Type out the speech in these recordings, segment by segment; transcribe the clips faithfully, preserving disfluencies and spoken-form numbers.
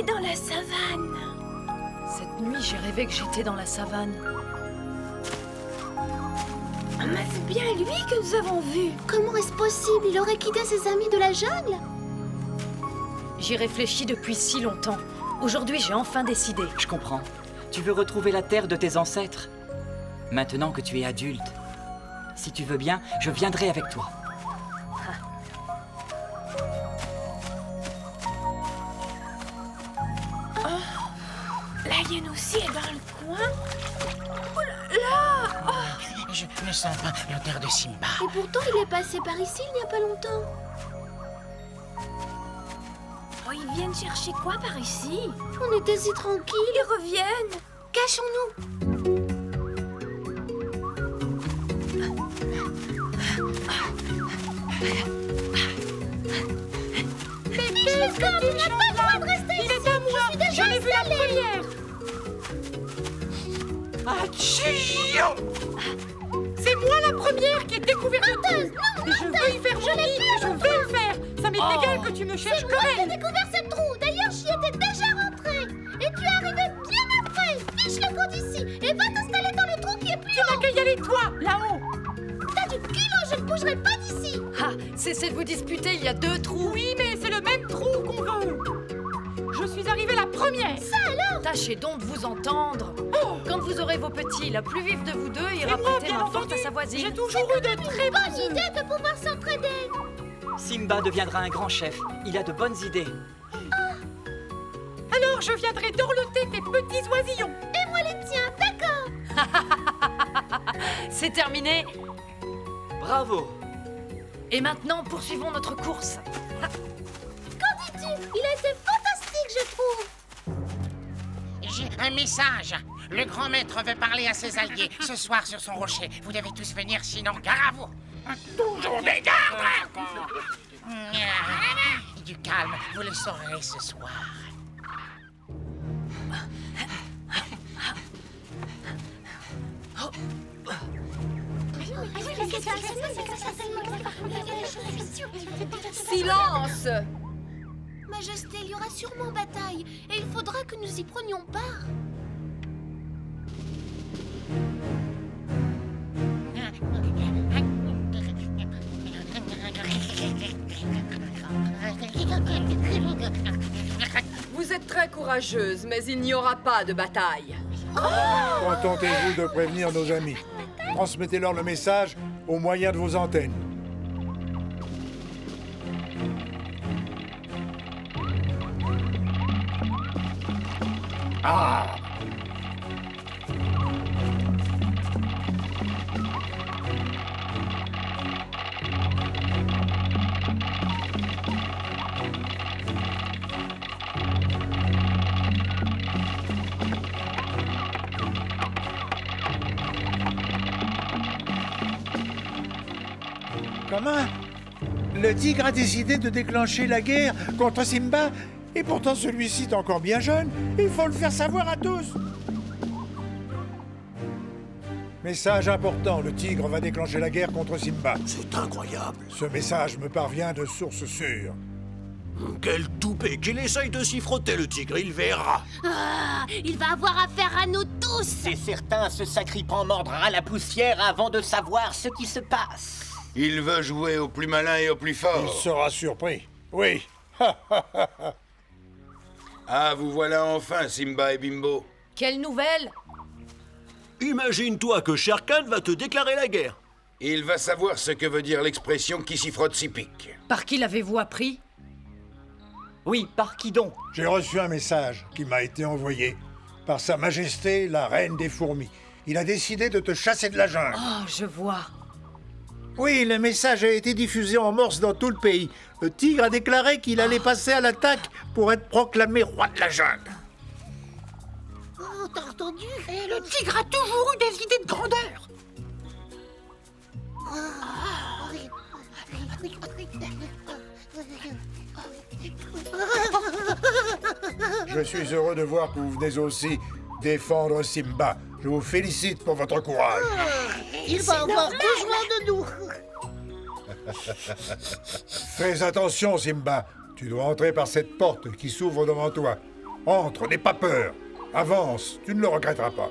est dans la savane. Cette nuit, j'ai rêvé que j'étais dans la savane. Ah, mais c'est bien lui que nous avons vu. Comment est-ce possible? Il aurait quitté ses amis de la jungle? J'y réfléchis depuis si longtemps. Aujourd'hui, j'ai enfin décidé. Je comprends. Tu veux retrouver la terre de tes ancêtres. Maintenant que tu es adulte, si tu veux bien, je viendrai avec toi. La hyène aussi est dans le coin. Oh là là. Oh. Je ne sens pas l'odeur de Simba. Et pourtant, il est passé par ici il n'y a pas longtemps. Oh, ils viennent chercher quoi par ici? On était si tranquilles. Ils reviennent. Cachons-nous. Pépé, tu n'as pas le droit de rester ici. Il est à moi. Je l'ai vu la première. Achille! C'est moi la première qui ai découvert le trou. Je veux y faire mon nid. Je vais le faire. Ça m'est Oh. égal que tu me cherches quand même. J'ai découvert ce trou. D'ailleurs, j'y étais déjà rentrée. Et tu es arrivé bien après. Fiche le camp d'ici et va t'installer dans le trou qui est plus Tu n'as haut. qu'à y aller toi, là-haut. T'as du culot, je ne bougerai pas d'ici. Ah, cessez de vous disputer, il y a deux trous. Oui, mais c'est le même trou qu'on veut. Je suis arrivée la première. Ça alors? Tâchez donc de vous entendre. Oh. Quand vous aurez vos petits, la plus vive de vous deux ira Et moi, prêter bien main forte entendu, à sa voisine. j'ai toujours eu de très Bonne bonnes idée de pouvoir s'entraider. Simba deviendra un grand chef. Il a de bonnes idées. Alors je viendrai dorloter tes petits oisillons. Et moi les tiens, d'accord? C'est terminé. Bravo. Et maintenant, poursuivons notre course. Qu'en dis-tu? Il a été fantastique, je trouve. J'ai un message. Le grand maître veut parler à ses alliés ce soir sur son rocher. Vous devez tous venir, sinon gare à vous. Toujours des gardes. Du calme, vous le saurez ce soir. Silence! Majesté, il y aura sûrement bataille. Et il faudra que nous y prenions part. Vous êtes très courageuse, mais il n'y aura pas de bataille. Contentez-vous de prévenir nos amis. Transmettez-leur le message au moyen de vos antennes. Ah! Comment? Le tigre a décidé de déclencher la guerre contre Simba, et pourtant celui-ci est encore bien jeune. Il faut le faire savoir à tous. Message important, le tigre va déclencher la guerre contre Simba. C'est incroyable. Ce message me parvient de sources sûres. Quel toupet! Qu'il essaye de s'y frotter, le tigre, il verra. Ah, il va avoir affaire à nous tous. C'est certain, ce sacripant mordra la poussière avant de savoir ce qui se passe. Il veut jouer au plus malin et au plus fort. Il sera surpris. Oui. Ah, vous voilà enfin, Simba et Bimbo. Quelle nouvelle? Imagine-toi que Shere Khan va te déclarer la guerre. Il va savoir ce que veut dire l'expression qui s'y frotte s'y pique. Par qui l'avez-vous appris? Oui, par qui donc? J'ai reçu un message qui m'a été envoyé par Sa Majesté, la Reine des Fourmis. Il a décidé de te chasser de la jungle. Oh, je vois. Oui, le message a été diffusé en morse dans tout le pays. Le tigre a déclaré qu'il allait passer à l'attaque pour être proclamé roi de la jungle. Oh, t'as entendu? Et le tigre a toujours eu des idées de grandeur. Je suis heureux de voir que vous venez aussi défendre Simba. Je vous félicite pour votre courage. Il va avoir besoin de nous. Fais attention, Simba. Tu dois entrer par cette porte qui s'ouvre devant toi. Entre, n'aie pas peur. Avance, tu ne le regretteras pas.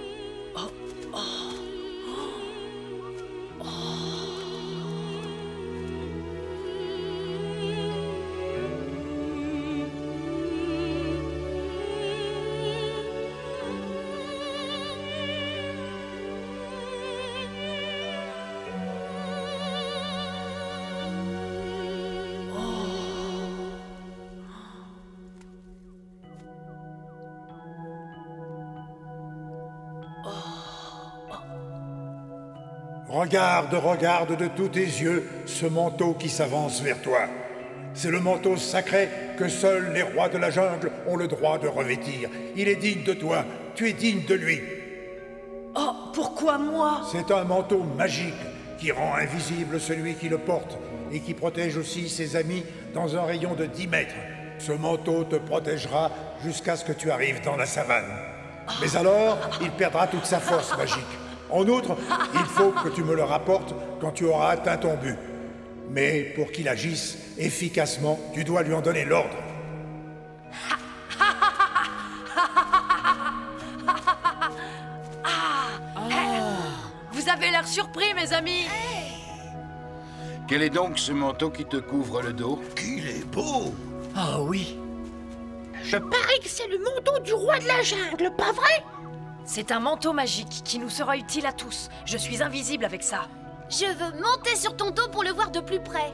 Regarde, regarde de tous tes yeux ce manteau qui s'avance vers toi. C'est le manteau sacré que seuls les rois de la jungle ont le droit de revêtir. Il est digne de toi, tu es digne de lui. Oh, pourquoi moi? C'est un manteau magique qui rend invisible celui qui le porte et qui protège aussi ses amis dans un rayon de dix mètres. Ce manteau te protégera jusqu'à ce que tu arrives dans la savane. Mais alors, il perdra toute sa force magique. En outre, il faut que tu me le rapportes quand tu auras atteint ton but. Mais pour qu'il agisse efficacement, tu dois lui en donner l'ordre. Vous avez l'air surpris, mes amis. Quel est donc ce manteau qui te couvre le dos? Qu'il est beau! Ah oui. Je parie que c'est le manteau du roi de la jungle, pas vrai? C'est un manteau magique qui nous sera utile à tous. Je suis invisible avec ça. Je veux monter sur ton dos pour le voir de plus près.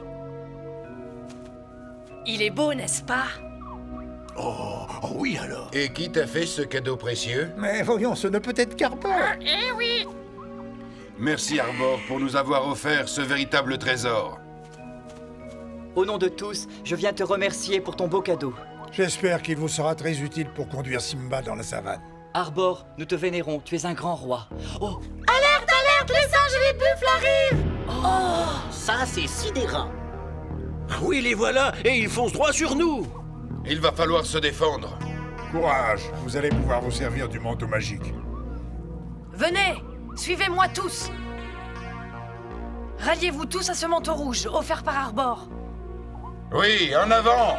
Il est beau, n'est-ce pas? Oh, oh oui alors. Et qui t'a fait ce cadeau précieux? Mais voyons, ce ne peut être qu'Arbor. Eh oui! Merci Arbor pour nous avoir offert ce véritable trésor. Au nom de tous, je viens te remercier pour ton beau cadeau. J'espère qu'il vous sera très utile pour conduire Simba dans la savane. Arbor, nous te vénérons, tu es un grand roi. Oh, Alerte, alerte, les singes et les buffles arrivent! Oh, ça c'est sidérant. Oui, les voilà, et ils foncent droit sur nous. Il va falloir se défendre. Courage, vous allez pouvoir vous servir du manteau magique. Venez, suivez-moi tous. Ralliez-vous tous à ce manteau rouge, offert par Arbor. Oui, en avant!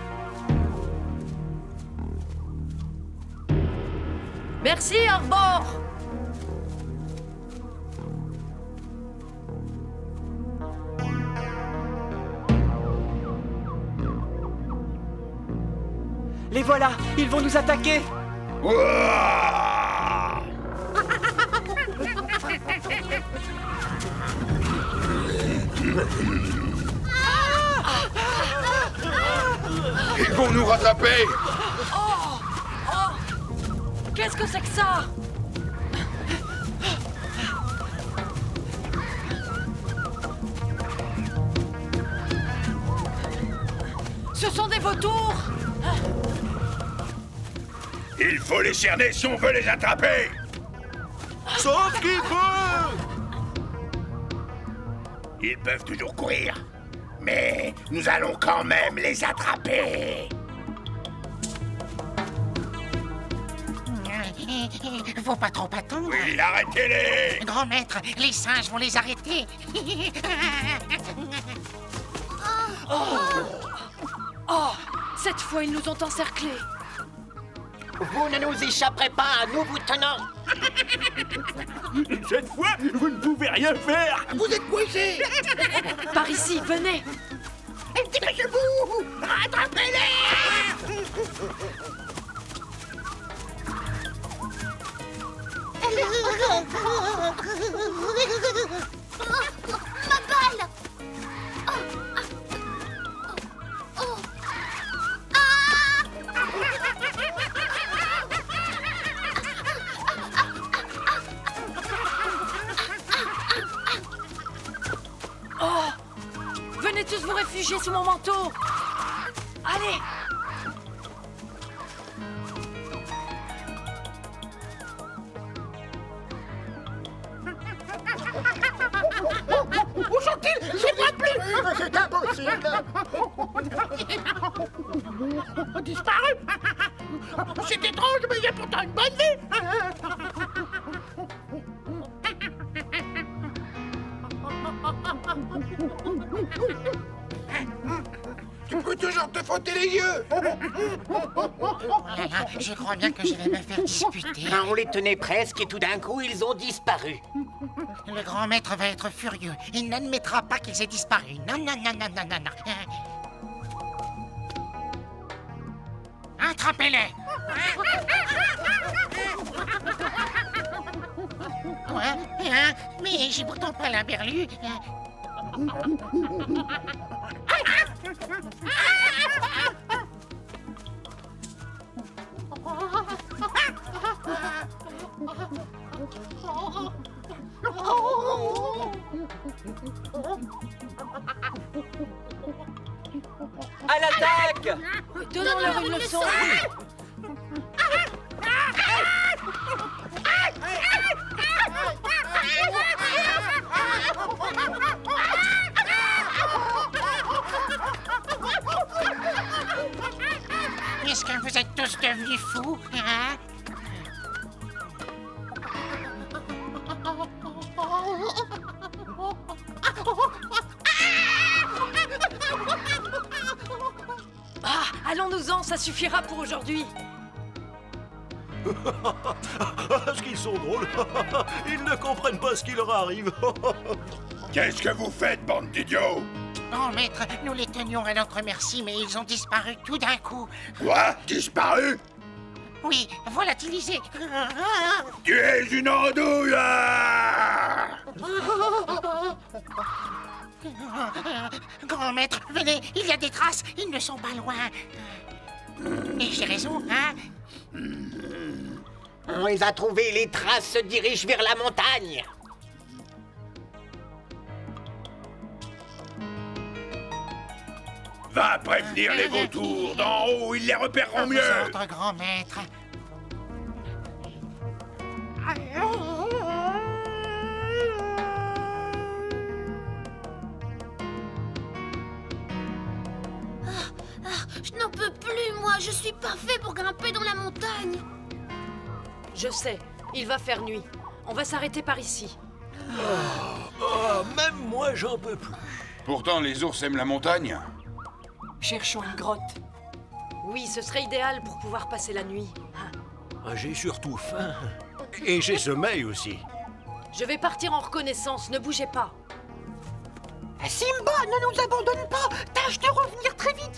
Merci, Arbor. les voilà, ils vont nous attaquer. Ouah! Ils vont nous rattraper. Oh, oh. Qu'est-ce que c'est que ça? Ce sont des vautours. Il faut les cerner si on veut les attraper. Sauf qu'il peut. Ils peuvent toujours courir, mais nous allons quand même les attraper. Faut pas trop attendre. Oui, arrêtez-les. Grand maître, les singes vont les arrêter. Oh, oh, cette fois, ils nous ont encerclés. Vous ne nous échapperez pas, nous vous tenons. Cette fois, vous ne pouvez rien faire. Vous êtes coincés. Par ici, venez. Dépêchez-vous. Rattrapez-les. Ma balle! Oh! Venez tous vous réfugier sous mon manteau! Allez! Où sont-ils? Je ne vois plus. C'est impossible. On a disparu. C'est étrange, mais il y a pourtant une bonne vie. Écoute, toujours te frotter les yeux. Je crois bien que je vais me faire disputer. On les tenait presque et tout d'un coup, ils ont disparu. Le grand maître va être furieux. Il n'admettra pas qu'ils aient disparu. Non, non, non, non, non, non, non. Attrapez-les. Ouais, hein, mais j'ai pourtant pas la berlue. À l'attaque! Donnons-leur une leçon. Est-ce que vous êtes tous devenus fous, hein? Ah, allons-nous-en, ça suffira pour aujourd'hui. Ce qu'ils sont drôles. Ils ne comprennent pas ce qui leur arrive. Qu'est-ce que vous faites, bande d'idiots? Oh, maître, nous les tenions à notre merci, mais ils ont disparu tout d'un coup. Quoi? Disparu? Oui, volatilisés. Tu es une andouille! Grand maître, venez, il y a des traces, ils ne sont pas loin. Et j'ai raison, hein? On les a trouvés, les traces se dirigent vers la montagne. Va prévenir les vautours d'en haut, ils les repéreront mieux. Votre grand maître. Je n'en peux plus, moi. Je suis pas fait pour grimper dans la montagne. Je sais, il va faire nuit. On va s'arrêter par ici. Oh, oh, même moi, j'en peux plus. Pourtant, les ours aiment la montagne. Cherchons une grotte. Oui, ce serait idéal pour pouvoir passer la nuit. Ah, j'ai surtout faim. Et j'ai sommeil aussi. Je vais partir en reconnaissance, ne bougez pas. Simba, ne nous abandonne pas. Tâche de revenir très vite.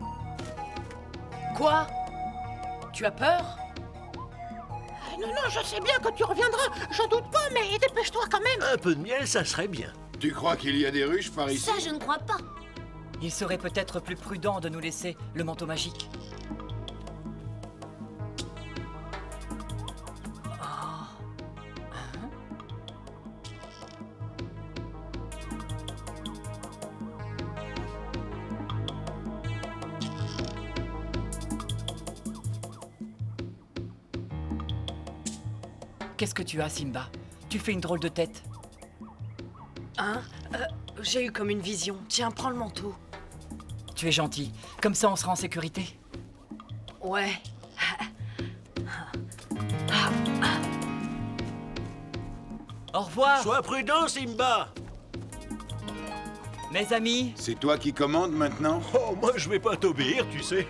Quoi? Tu as peur? Non, non, je sais bien que tu reviendras. J'en doute pas, mais dépêche-toi quand même. Un peu de miel, ça serait bien. Tu crois qu'il y a des ruches par ici? Ça, je ne crois pas. Il serait peut-être plus prudent de nous laisser le manteau magique. Qu'est-ce que tu as, Simba? Tu fais une drôle de tête. Hein? euh, J'ai eu comme une vision. Tiens, prends le manteau. Tu es gentil. Comme ça, on sera en sécurité. Ouais. Au revoir. Sois prudent, Simba. Mes amis. C'est toi qui commandes maintenant? Oh, moi, je vais pas t'obéir, tu sais.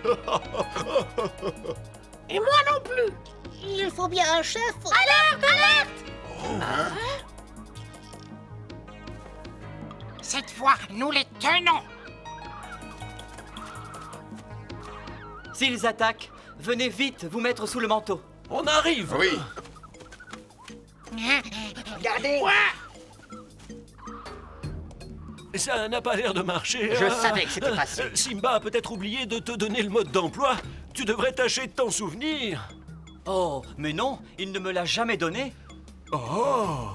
Et moi non plus. Il faut bien un chef. Alerte, alerte! Oh, hein? Cette fois, nous les tenons. S'ils attaquent, venez vite vous mettre sous le manteau. On arrive. Oui. Regardez. Ça n'a pas l'air de marcher. Je hein. savais que c'était facile. Simba a peut-être oublié de te donner le mode d'emploi. Tu devrais tâcher de t'en souvenir. Oh, mais non, il ne me l'a jamais donné. Oh.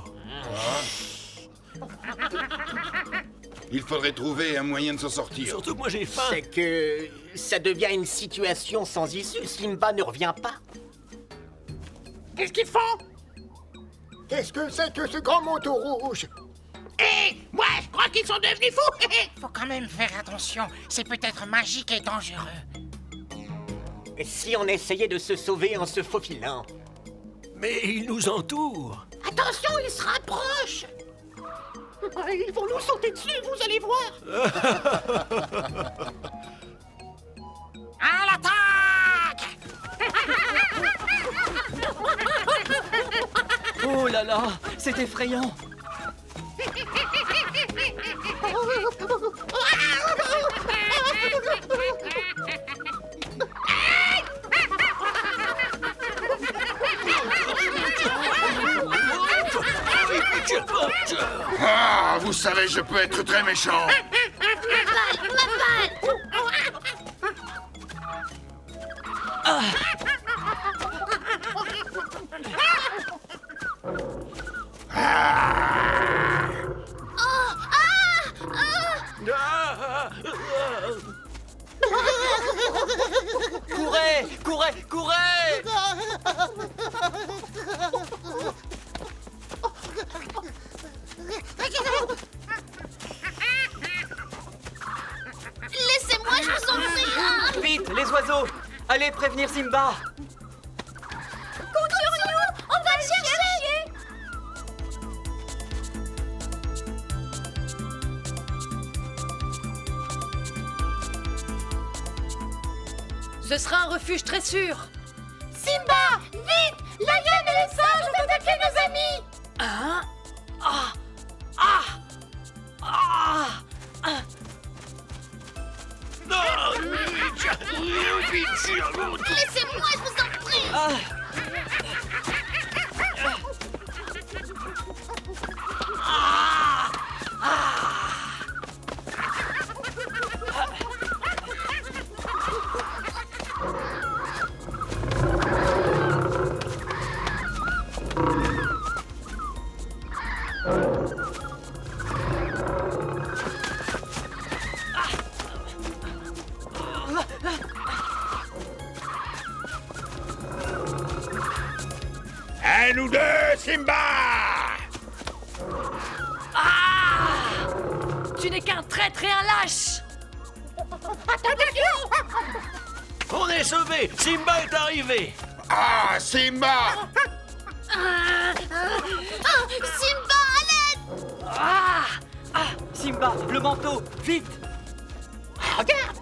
Il faudrait trouver un moyen de s'en sortir. Surtout que moi j'ai faim. C'est que ça devient une situation sans issue. Simba ne revient pas. Qu'est-ce qu'ils font? Qu'est-ce que c'est que ce grand manteau rouge? Hé, moi, je crois qu'ils sont devenus fous. Faut quand même faire attention. C'est peut-être magique et dangereux. Et si on essayait de se sauver en se faufilant? Mais ils nous entourent. Attention, ils se rapprochent. Ils vont nous sauter dessus, vous allez voir. là là, c'est effrayant. Ah, vous savez, je peux être très méchant. Ah. Ah. Oh, ah, ah. Courez, courez, courez! Laissez-moi, je vous en prie. Vite, les oiseaux! Allez prévenir Simba! Compte sur nous, on va le chercher. Ce sera un refuge très sûr. Simba, vite! La hyène et les singes ont attaqué nos amis. Hein? Ah! Ah! Ah! Ah! Laissez-moi, je vous en prie. Ah. Ah! Ah! À nous deux, Simba! Ah! Tu n'es qu'un traître et un lâche! On est sauvés! Simba est arrivé! Ah, Simba! Ah, ah, Simba, à l'aide! Ah! Ah! Simba, le manteau, vite! Regarde!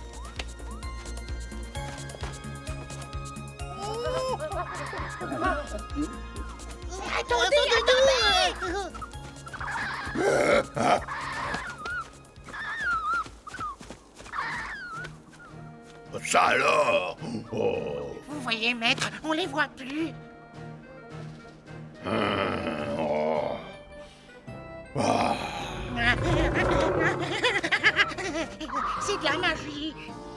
Attendez, attendez! Ça alors? Oh. Vous voyez, maître, on les voit plus. Hum, oh. Ah. C'est de la magie.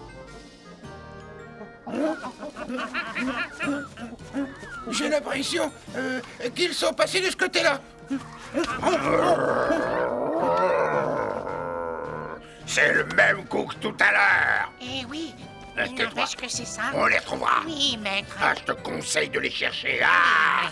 J'ai l'impression euh, qu'ils sont passés de ce côté-là. C'est le même coup que tout à l'heure. Eh oui, Euh, il tais-toi. n'empêche que c'est ça. On les retrouvera. Oui, maître. Ah, je te conseille de les chercher. Ah.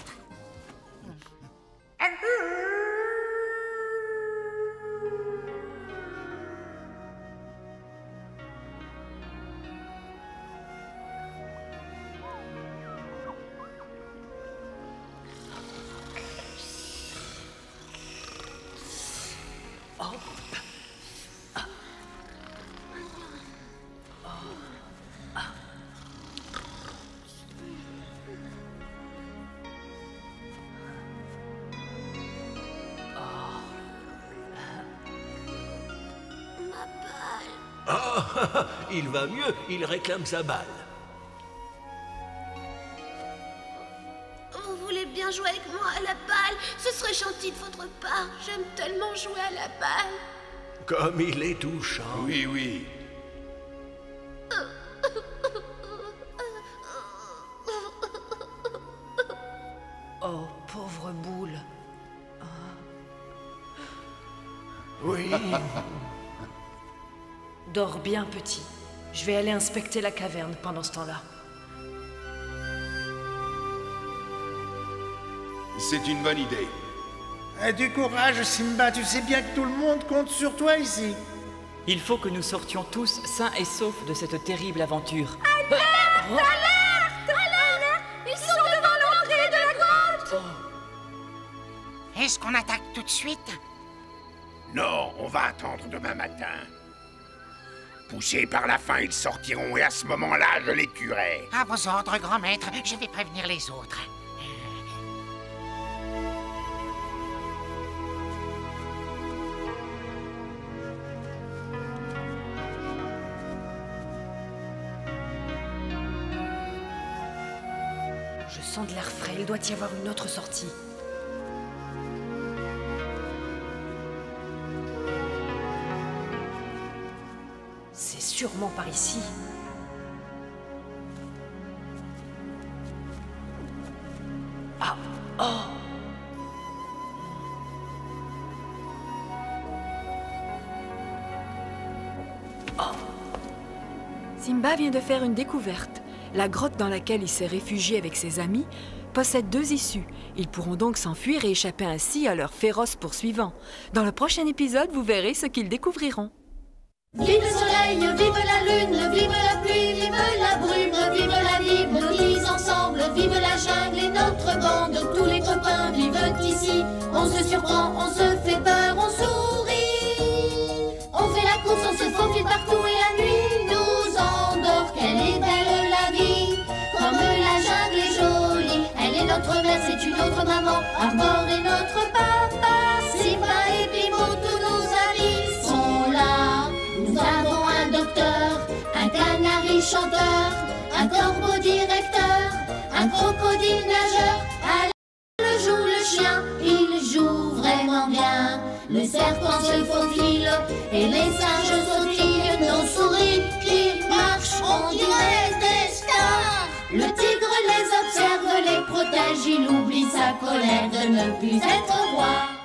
Ah, il va mieux, il réclame sa balle. Vous voulez bien jouer avec moi à la balle? Ce serait gentil de votre part. J'aime tellement jouer à la balle. Comme il est touchant. Oui, oui. Oh, pauvre boule. Oui. Dors bien, petit. Je vais aller inspecter la caverne pendant ce temps-là. C'est une bonne idée. Eh, du courage, Simba. Tu sais bien que tout le monde compte sur toi ici. Il faut que nous sortions tous sains et saufs de cette terrible aventure. Alerte! Alerte! Ils sont devant l'entrée de la grotte! Est-ce qu'on attaque tout de suite? Non, on va attendre demain matin. Poussés par la faim, ils sortiront et à ce moment-là, je les tuerai. À vos ordres, grand maître, je vais prévenir les autres. sens de l'air frais, il doit y avoir une autre sortie. C'est sûrement par ici. Ah, oh! Oh! Simba vient de faire une découverte. La grotte dans laquelle il s'est réfugié avec ses amis possède deux issues. Ils pourront donc s'enfuir et échapper ainsi à leurs féroces poursuivants. Dans le prochain épisode, vous verrez ce qu'ils découvriront. Vive le soleil, vive la lune, vive la pluie, vive la brume, vive la vie, nous tous ensemble, vive la jungle et notre bande, tous les copains vivent ici. On se surprend, on se fait peur, on sourit. On fait la course, on se faufile partout et la nuit nous endort. Quelle est belle la vie, comme la jungle est jolie. Elle est notre mère, c'est une autre maman, Arbor est notre papa. Simba et Bimbo, tous nos amis sont là. Nous avons un docteur, un canari chanteur, un corbeau directeur, un crocodile nageur. À la joue le chien, il joue vraiment bien. Le serpent se faufile et les singes sautillent. Nos souris qui marchent, on dirait des stars. Le tigre les observe, les protège, il oublie sa colère de ne plus être roi.